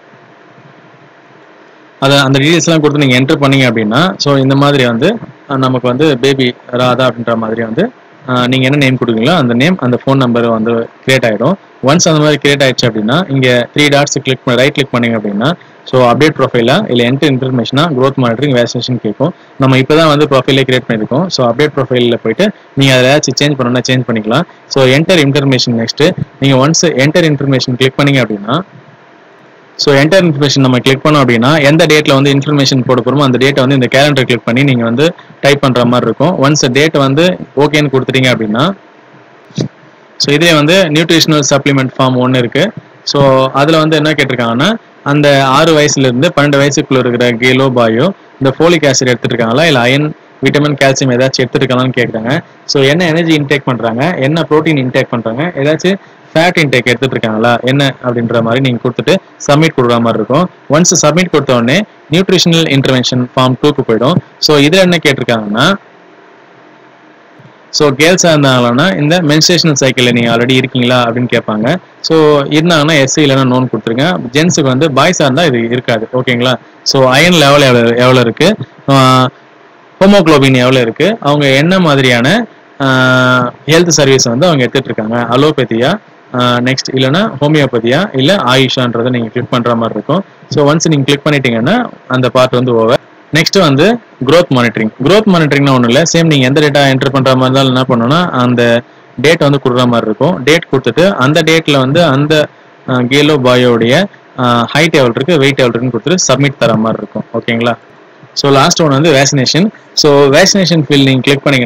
அதை அந்த டீட்டெயில்ஸ்லாம் கொடுத்து நீங்கள் என்ட்ரு பண்ணீங்க அப்படின்னா ஸோ இந்த மாதிரி வந்து நமக்கு வந்து பேபி ராதா அப்படின்ற மாதிரி வந்து நீங்கள் என்ன நேம் கொடுக்குறீங்களோ அந்த நேம் அந்த ஃபோன் நம்பர் வந்து கிரியேட் ஆகிடும். ஒன்ஸ் அந்த மாதிரி கிரியேட் ஆகிடுச்சு அப்படின்னா இங்கே த்ரீ டாட்ஸ் கிளிக் பண்ணி ரைட் கிளிக் பண்ணிங்க அப்படின்னா ஸோ அப்டேட் ப்ரொஃபைலாக இல்லை என்ட்ரு இன்ஃபர்மேஷனாக க்ரோத் மானிட்டரிங் வேக்சினேஷன் கேட்கும். நம்ம இப்போ தான் வந்து ப்ரொஃபைலே கிரியேட் பண்ணியிருக்கோம். ஸோ அப்டேட் ப்ரொஃபைலில் போயிட்டு நீங்கள் அதை ஏதாச்சும் சேஞ்ச் பண்ணணும்னா சேஞ்ச் பண்ணிக்கலாம். ஸோ என்டர் இன்ஃபர்மேஷன் நெக்ஸ்ட்டு நீங்கள் ஒன்ஸ் என்டர் இன்ஃபர்மேஷன் கிளிக் பண்ணிங்க அப்படின்னா ஸோ என்டர் இன்ஃபர்மேஷன் நம்ம கிளிக் பண்ணோம் அப்படின்னா எந்த டேட்டில் வந்து இன்ஃபர்மேஷன் போட போகிறோமோ அந்த டேட்டை வந்து இந்த கேலண்டர் கிளிக் பண்ணி நீங்கள் வந்து டைப் பண்ணுற மாதிரி இருக்கும். ஒன்ஸ் டேட்டை வந்து ஓகேன்னு கொடுத்துட்டீங்க அப்படின்னா ஸோ இதே வந்து நியூட்ரிஷனல் சப்ளிமெண்ட் ஃபார்ம் ஒன்று இருக்குது. ஸோ அதில் வந்து என்ன கேட்டிருக்காங்கன்னா அந்த ஆறு வயசுலேருந்து பன்னெண்டு வயசுக்குள்ளே இருக்கிற கேலோ பாயோ இந்த ஃபோலிக் ஆசிட் எடுத்துகிட்டு இருக்காங்களா, இல்லை அயன் விட்டமின் கால்சியம் ஏதாச்சும் எடுத்துருக்காங்களான்னு கேட்குறாங்க. ஸோ என்ன எனர்ஜி இன்டேக் பண்ணுறாங்க, என்ன ப்ரோட்டீன் இன்டேக் பண்ணுறாங்க, ஏதாச்சும் ஃபேட் இன்டேக் எடுத்துட்டு இருக்காங்களா என்ன அப்படின்ற மாதிரி நீங்கள் கொடுத்துட்டு சப்மிட் கொடுக்குற மாதிரி இருக்கும். ஒன்ஸ் சப்மிட் கொடுத்த உடனே நியூட்ரிஷனல் இன்டர்வென்ஷன் ஃபார்ம் டூக்கு போயிடும். ஸோ இதில் என்ன கேட்டிருக்காங்கன்னா ஸோ கேர்ள்ஸாக இருந்தாங்கன்னா இந்த மென்ஸ்ட்ரேஷனல் சைக்கிளில் நீங்கள் ஆல்ரெடி இருக்கீங்களா அப்படின்னு கேட்பாங்க. ஸோ இருந்தாங்கன்னா எஸ்சி இல்லைன்னா நோன் கொடுத்துருங்க. ஜென்ஸுக்கு வந்து பாய்ஸாக இருந்தால் இது இருக்காது. ஓகேங்களா? ஸோ அயன் லெவல் எவ்வளோ எவ்வளோ இருக்குது, ஹோமோக்ளோபின் எவ்வளோ இருக்குது, அவங்க என்ன மாதிரியான ஹெல்த் சர்வீஸ் வந்து அவங்க எடுத்துகிட்டு இருக்காங்க, அலோபதியா நெக்ஸ்ட் இல்லைனா ஹோமியோபதியா இல்லை ஆயுஷான்றதை நீங்கள் கிளிக் பண்ணுற மாதிரி இருக்கும். ஸோ ஒன்ஸ் நீங்கள் கிளிக் பண்ணிட்டீங்கன்னா அந்த பார்ட் வந்து ஓவர். நெக்ஸ்ட் வந்து க்ரோத் மானிட்டரிங். க்ரோத் மானிட்டரிங்னா ஒன்றும் இல்லை, சேம் நீங்கள் எந்த டேட்டா என்டர் பண்ணுற மாதிரி இருந்தாலும் என்ன பண்ணணும்னா அந்த டேட் வந்து கொடுக்குற மாதிரி இருக்கும். டேட் கொடுத்துட்டு அந்த டேட்டில் வந்து அந்த கேலோ பாயோடைய ஹைட் எவ்வளோ இருக்குது, வெயிட் எவ்வளோ இருக்குன்னு கொடுத்துட்டு சப்மிட் தர மாதிரி இருக்கும். ஓகேங்களா? ஸோ லாஸ்ட் ஒன் வந்து வேக்சினேஷன். ஸோ வேக்சினேஷன் ஃபீல்ட் நீங்கள் கிளிக் பண்ணிங்கன்னா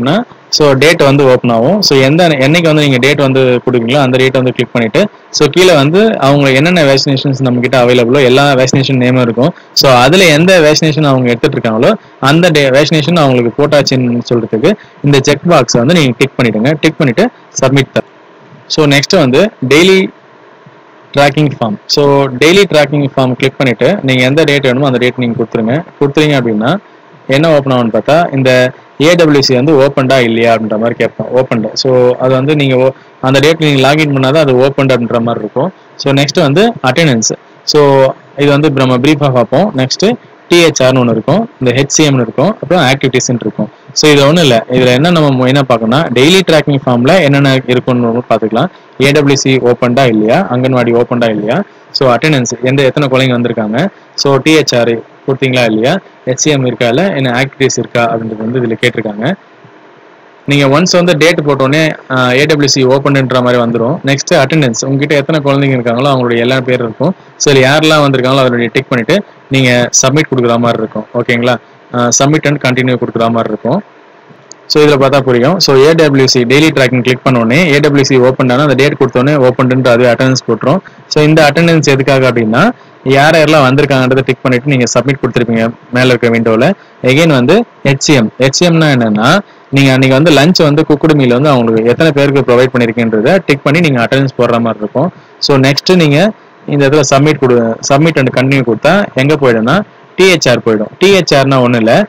ஸோ டேட் வந்து ஓப்பன் ஆகும். ஸோ எந்த என்னைக்கு வந்து நீங்கள் டேட் வந்து கொடுக்குறீங்களோ அந்த டேட் வந்து கிளிக் பண்ணிட்டு ஸோ கீழே வந்து அவங்க என்னென்ன வேக்சினேஷன்ஸ் நம்ம கிட்ட அவைலபிளோ எல்லா வேக்சினேஷன் நேமும் இருக்கும். ஸோ அதில் எந்த வேக்சினேஷன் அவங்க எடுத்துட்டு இருக்காங்களோ அந்த டே வேக்சினேஷன் அவங்களுக்கு போட்டாச்சுன்னு சொல்றதுக்கு இந்த செக் பாக்ஸை வந்து நீங்கள் கிளிக் பண்ணிடுங்க. கிளிக் பண்ணிட்டு சப்மிட் தான். ஸோ நெக்ஸ்ட் வந்து daily tracking form. So daily tracking form click பண்ணிட்டு நீங்கள் எந்த டேட் வேணுமோ அந்த டேட் நீங்கள் கொடுத்துருங்க. கொடுத்துறீங்க அப்படின்னா என்ன ஓப்பன் ஆகும்னு பார்த்தா இந்த ஏடபிள்யூசி வந்து ஓப்பன்டா இல்லையா அப்படின்ற மாதிரி கேட்போம். ஓப்பன்டு. ஸோ அது வந்து நீங்கள் அந்த டேட் நீங்கள் லாகின் பண்ணாதான் அது ஓப்பன் அப்படின்ற மாதிரி இருக்கும். ஸோ நெக்ஸ்ட் வந்து அட்டெண்டன்ஸ். ஸோ இது வந்து நம்ம ப்ரீஃபாக பார்ப்போம். நெக்ஸ்ட் டிஹெச்ஆர்னு ஒன்று இருக்கும், இந்த ஹெச்சிஎம்னு இருக்கும், அப்புறம் ஆக்டிவிட்டிஸ்ன்னு இருக்கும். ஸோ இது ஒன்றும் இல்லை, இதில் என்ன நம்ம மெயினாக பார்க்கணும்னா டெய்லி ட்ராக்கிங் ஃபார்மில் என்னென்ன இருக்குன்னு பார்த்துக்கலாம். ஏடபிள்யூசி ஓப்பன்டா இல்லையா, அங்கன்வாடி ஓப்பன்டா இல்லையா, ஸோ அட்டெண்டன்ஸ் எந்த எத்தனை குழந்தைங்க வந்திருக்காங்க, ஸோ டிஹெச்ஆர் கொடுத்தீங்களா இல்லையா, ஹெச்சிஎம் இருக்கா இல்லை, என்ன ஆக்டிவிட்டிஸ் இருக்கா அப்படின்றது வந்து இதில் கேட்டிருக்காங்க. நீங்கள் ஒன்ஸ் வந்து டேட் போட்டோன்னே ஏடபிள்யூசி ஓப்பன்ன்ற மாதிரி வந்துடும். நெக்ஸ்ட் அட்டெண்டன்ஸ், உங்ககிட்ட எத்தனை குழந்தைங்க இருக்காங்களோ அவங்களுடைய எல்லா பேர் இருக்கும். ஸோ யாரெல்லாம் வந்திருக்காங்களோ அதனுடைய டிக் பண்ணிட்டு நீங்கள் சப்மிட் கொடுக்குற மாதிரி இருக்கும். ஓகேங்களா, சப்மிட் அண்ட் கண்டினியூ கொடுக்குற மாதிரி இருக்கும். ஸோ இதில் பார்த்தா புரியும். So AWC daily tracking click பண்ணோடனே ஏடபிள்யூசி ஓப்பன் ஆனால் அந்த டேட் கொடுத்தோன்னே ஓப்பன்ட்டு அது அட்டெண்டன்ஸ் போட்டுரும். ஸோ இந்த அட்டெண்டன்ஸ் எதுக்காக அப்படின்னா யார் யாரெல்லாம் வந்திருக்காங்கன்றதை டிக் பண்ணிட்டு நீங்கள் சப்மிட் கொடுத்துருப்பீங்க மேலே இருக்க விண்டோவில். எகெயின் வந்து ஹெச்சிஎம். ஹெச்சிஎம்னா என்னன்னா நீங்கள் அன்றைக்கி வந்து லஞ்ச் வந்து குக்குடு மீல் வந்து அவங்களுக்கு எத்தனை பேருக்கு ப்ரொவைட் பண்ணியிருக்கேன்றதை டிக் பண்ணி நீங்கள் அட்டெண்டன்ஸ் போடுற மாதிரி இருக்கும். ஸோ நெக்ஸ்ட் நீங்கள் இந்த இடத்துல சப்மிட் கொடு சப்மிட் அண்ட் கண்டினியூ கொடுத்தா எங்கே போயிடும்னா டிஹெச்ஆர் போயிடும். டிஹெச்ஆர்னா ஒன்றும் இல்லை,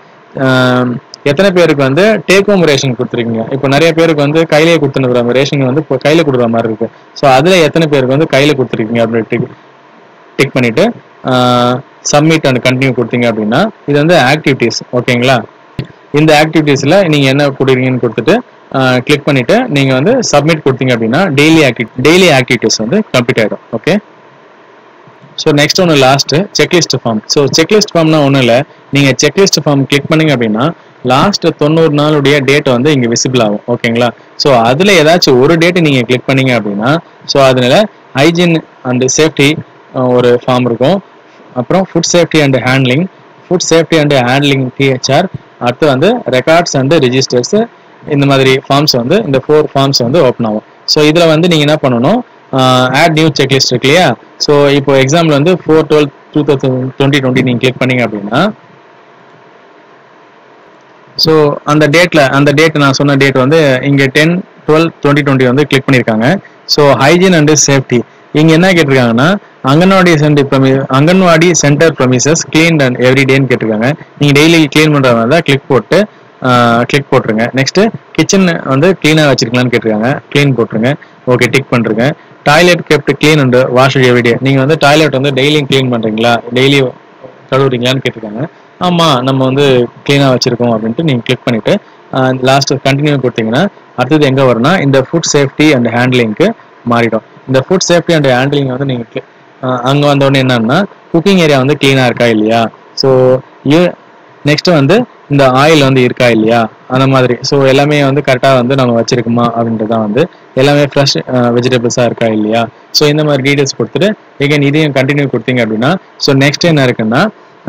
எத்தனை பேருக்கு வந்து டேக் ஹோம் ரேஷன் கொடுத்துருக்கீங்க. இப்போ நிறைய பேருக்கு வந்து கையிலேயே கொடுத்துருக்குறாங்க, ரேஷன் வந்து இப்போ கையில் கொடுக்குற மாதிரி இருக்கு. ஸோ அதில் எத்தனை பேருக்கு வந்து கையில் கொடுத்துருக்கீங்க அப்படின்னு டிக் பண்ணிட்டு சப்மிட் அண்ட் கண்டினியூ கொடுத்தீங்க அப்படின்னா இது வந்து ஆக்டிவிட்டீஸ். ஓகேங்களா, இந்த ஆக்டிவிட்டீஸில் நீங்கள் என்ன கொடுக்குறீங்கன்னு கொடுத்துட்டு கிளிக் பண்ணிட்டு நீங்கள் வந்து சப்மிட் கொடுத்தீங்க அப்படின்னா டெய்லி ஆக்டிவி டெய்லி ஆக்டிவிட்டீஸ் வந்து கம்ப்ளீட் ஆகிடும். ஓகே, ஸோ நெக்ஸ்ட் ஒன்று last checklist form. So checklist ஃபார்ம்னா ஒன்றும் இல்லை, நீங்கள் செக்லிஸ்ட் ஃபார்ம் கிளிக் பண்ணீங்க அப்படின்னா லாஸ்ட் தொண்ணூறு நாளுடைய டேட் வந்து இங்கே விசிபிள் ஆகும். ஓகேங்களா, ஸோ அதில் ஏதாச்சும் ஒரு டேட்டு நீங்கள் கிளிக் பண்ணீங்க அப்படின்னா ஸோ அதனால ஹைஜீன் அண்ட் சேஃப்டி ஒரு ஃபார்ம் இருக்கும், அப்புறம் food safety and handling, food safety and handling DHR, அடுத்து வந்து ரெக்கார்ட்ஸ் அண்ட் ரிஜிஸ்டர்ஸ், இந்த மாதிரி ஃபார்ம்ஸ் வந்து இந்த ஃபோர் ஃபார்ம்ஸ் வந்து ஓப்பன் ஆகும். ஸோ இதில் வந்து நீங்கள் என்ன பண்ணணும், ஆட் நியூ செக்லிஸ்ட் இருக்கு இல்லையா. ஸோ இப்போ எக்ஸாம்பிள் வந்து four twelve two thousand twenty twenty நீங்கள் கிளிக் பண்ணீங்க அப்படின்னா ஸோ அந்த டேட்டில் அந்த டேட் நான் சொன்ன டேட் வந்து இங்கே டென் டுவெல் டுவெண்ட்டி டுவெண்ட்டி வந்து கிளிக் பண்ணியிருக்காங்க. ஸோ ஹைஜீன் அண்ட் சேஃப்டி இங்கே என்ன கேட்டிருக்காங்கன்னா அங்கன்வாடி சென்டர் ப்ரமி Anganwadi centre premises clean and every டேன்னு கேட்டிருக்காங்க. நீங்கள் டெய்லி கிளீன் பண்ணுற மாதிரி தான் கிளிக் போட்டு கிளிக் போட்டுருங்க. நெக்ஸ்ட்டு கிச்சன் வந்து க்ளீனாக வச்சிருக்கலான்னு கேட்டிருக்காங்க, க்ளீன் போட்டுருங்க. ஓகே, டிக் பண்ணுறேங்க. Toilet kept clean and wash everyday, நீங்கள் வந்து டாய்லெட் வந்து டெய்லியும் க்ளீன் பண்ணுறீங்களா, டெய்லி கழுவுறீங்களான்னு கேட்டிருக்காங்க. ஆமாம், நம்ம வந்து க்ளீனாக வச்சுருக்கோம் அப்படின்ட்டு நீங்கள் கிளிக் பண்ணிவிட்டு லாஸ்ட்டு கண்டினியூ கொடுத்தீங்கன்னா அடுத்தது எங்கே வரும்னா இந்த ஃபுட் சேஃப்டி அண்ட் ஹேண்ட்லிங்க்கு மாறிடும். இந்த ஃபுட் சேஃப்டி அண்ட் ஹேண்ட்லிங் வந்து நீங்கள் அங்கே வந்தோடனே என்னன்னா குக்கிங் ஏரியா வந்து க்ளீனாக இருக்கா இல்லையா, ஸோ நெக்ஸ்ட்டு வந்து இந்த ஆயில் வந்து இருக்கா இல்லையா அந்த மாதிரி, ஸோ எல்லாமே வந்து கரெக்டாக வந்து நம்ம வச்சிருக்குமா அப்படின்றது தான் வந்து எல்லாமே ஃப்ரெஷ் வெஜிடபிள்ஸாக இருக்கா இல்லையா. ஸோ இந்த மாதிரி டீட்டெயில்ஸ் கொடுத்துட்டு எகைன் இதையும் கண்டினியூ கொடுத்தீங்க அப்படின்னா ஸோ நெக்ஸ்ட் என்ன இருக்குன்னா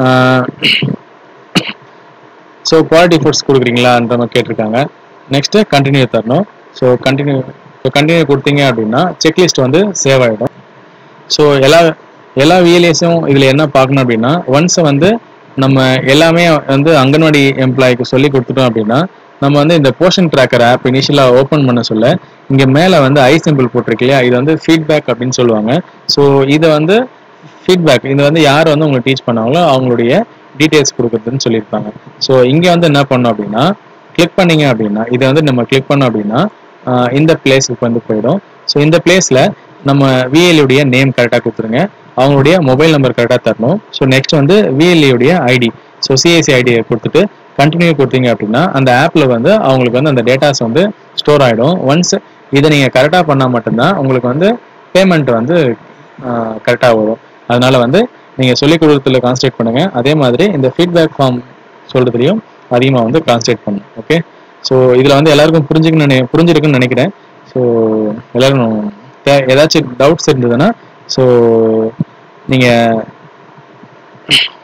ஸோ குவாலிட்டி ஃபுட்ஸ் கொடுக்குறீங்களான்ற மாதிரி கேட்டிருக்காங்க. நெக்ஸ்ட்டு கண்டினியூ தரணும். ஸோ கண்டினியூ ஸோ கண்டினியூ கொடுத்தீங்க அப்படின்னா செக்லிஸ்ட் வந்து சேவ் ஆகிடும். ஸோ எல்லா எல்லா விஎல்ஏஸும் இதில் என்ன பார்க்கணும் அப்படின்னா ஒன்ஸ் வந்து நம்ம எல்லாமே வந்து அங்கன்வாடி எம்ப்ளாய்க்கு சொல்லி கொடுத்துட்டோம் அப்படின்னா நம்ம வந்து இந்த போர்ஷன் ட்ராக்கர் ஆப் இனிஷியலாக ஓப்பன் பண்ண சொல்ல இங்கே மேலே வந்து ஐ சிம்பிள் போட்டிருக்கு இல்லையா, இது வந்து ஃபீட்பேக் அப்படின்னு சொல்லுவாங்க. ஸோ இதை வந்து ஃபீட்பேக் இது வந்து யார் வந்து உங்களுக்கு டீச் பண்ணாங்களோ அவங்களுடைய டீட்டெயில்ஸ் கொடுக்குறதுன்னு சொல்லியிருப்பாங்க. ஸோ இங்கே வந்து என்ன பண்ணோம் அப்படின்னா கிளிக் பண்ணீங்க அப்படின்னா இதை வந்து நம்ம கிளிக் பண்ணோம் அப்படின்னா இந்த பிளேஸுக்கு வந்து போயிடும். ஸோ இந்த பிளேஸில் நம்ம விஎல்ஏடைய நேம் கரெக்டாக கொடுத்துருங்க, அவங்களுடைய மொபைல் நம்பர் கரெக்டாக தரணும். ஸோ நெக்ஸ்ட் வந்து விஎல்ஏடைய ஐடி, ஸோ சிஐசி ஐடியை கொடுத்துட்டு கண்டினியூ கொடுத்தீங்க அப்படின்னா அந்த ஆப்பில் வந்து அவங்களுக்கு வந்து அந்த டேட்டாஸ் வந்து ஸ்டோர் ஆகிடும். ஒன்ஸ் இதை நீங்கள் கரெக்டாக பண்ணால் மட்டும்தான் உங்களுக்கு வந்து பேமெண்ட் வந்து கரெக்டாக வரும். அதனால வந்து நீங்கள் சொல்லிக் கொடுக்கறதுல கான்சன்ட்ரேட் பண்ணுங்கள். அதே மாதிரி இந்த ஃபீட்பேக் ஃபார்ம் சொல்கிறதுலையும் அதிகமாக வந்து கான்சன்ட்ரேட் பண்ணணும். ஓகே, ஸோ இதில் வந்து எல்லாருக்கும் புரிஞ்சுக்குன்னு நினை புரிஞ்சிருக்குன்னு நினைக்கிறேன். ஸோ எல்லோரும் ஏதாச்சும் டவுட்ஸ் இருந்ததுன்னா ஸோ நீங்கள்